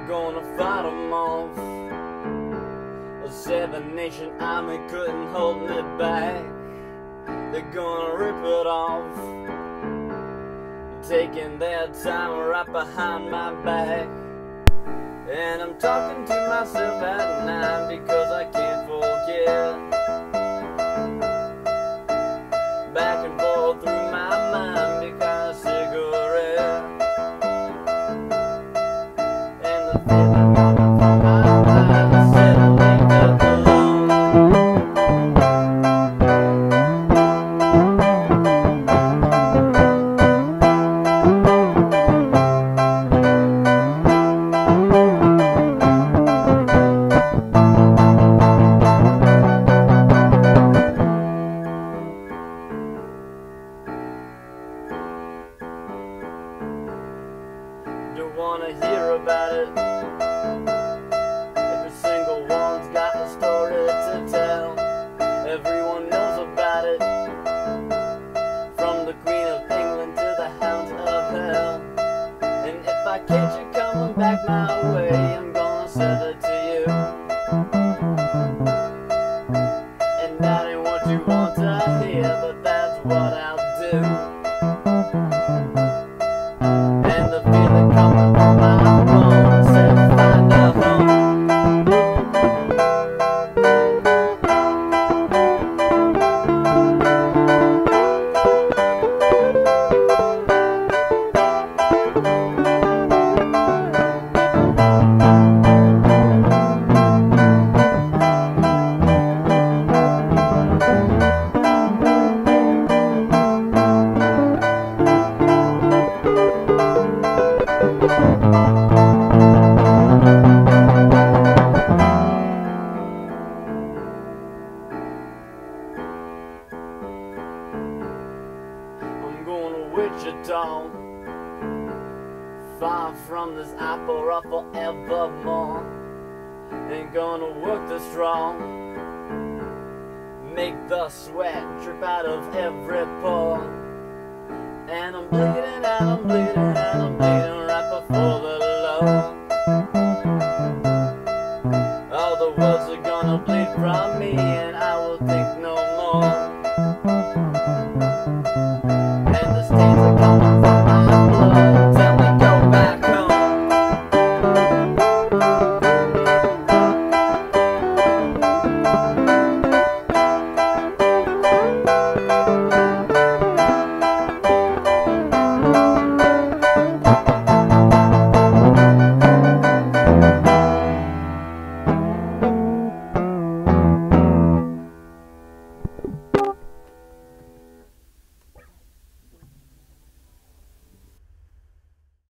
gonna fight them off. A seven-nation army couldn't hold me back. They're gonna rip it off, taking their time right behind my back. And I'm talking to myself at night because I can't forget. Back and forth through my mind because a cigarette. And the feeling coming from my mind is settling up alone. Don't wanna hear about it. Every single one's got a story to tell. Everyone knows about it, from the Queen of England to the hounds of hell. And if I catch you coming back my way, I'm gonna send it to you. And that ain't what you want to hear, but that's what I'll do. And the feeling coming from my bones says find a home. I'm going to Wichita, far from this opera forevermore. Ain't gonna work the strong, make the sweat drip out of every pore. And I'm bleeding and I'm bleeding and I'm bleeding